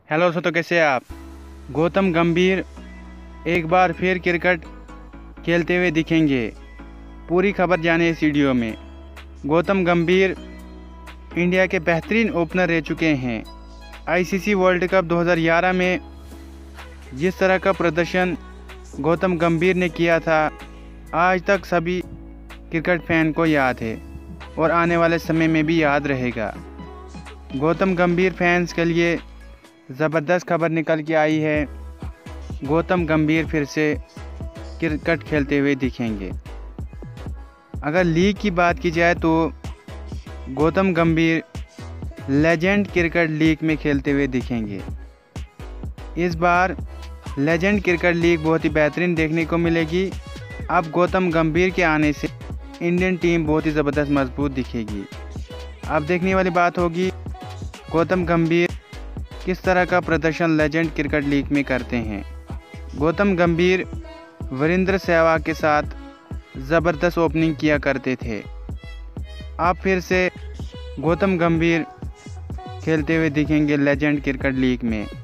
Hello दोस्तों, कैसे हैं आप। गौतम गंभीर एक बार फिर क्रिकेट खेलते हुए दिखेंगे। पूरी खबर जाने इस वीडियो में। गौतम गंभीर इंडिया के बेहतरीन ओपनर रह चुके हैं। आईसीसी वर्ल्ड कप 2011 में जिस तरह का प्रदर्शन गौतम गंभीर ने किया था, आज तक सभी क्रिकेट फैन को याद है और आने वाले समय में भी याद रहेगा। गौतम गंभीर फैंस के लिए ज़बरदस्त खबर निकल के आई है। गौतम गंभीर फिर से क्रिकेट खेलते हुए दिखेंगे। अगर लीग की बात की जाए तो गौतम गंभीर लेजेंड क्रिकेट लीग में खेलते हुए दिखेंगे। इस बार लेजेंड क्रिकेट लीग बहुत ही बेहतरीन देखने को मिलेगी। अब गौतम गंभीर के आने से इंडियन टीम बहुत ही ज़बरदस्त मजबूत दिखेगी। अब देखने वाली बात होगी गौतम गंभीर किस तरह का प्रदर्शन लेजेंड क्रिकेट लीग में करते हैं। गौतम गंभीर वीरेंद्र सहवाग के साथ ज़बरदस्त ओपनिंग किया करते थे। अब फिर से गौतम गंभीर खेलते हुए दिखेंगे लेजेंड क्रिकेट लीग में।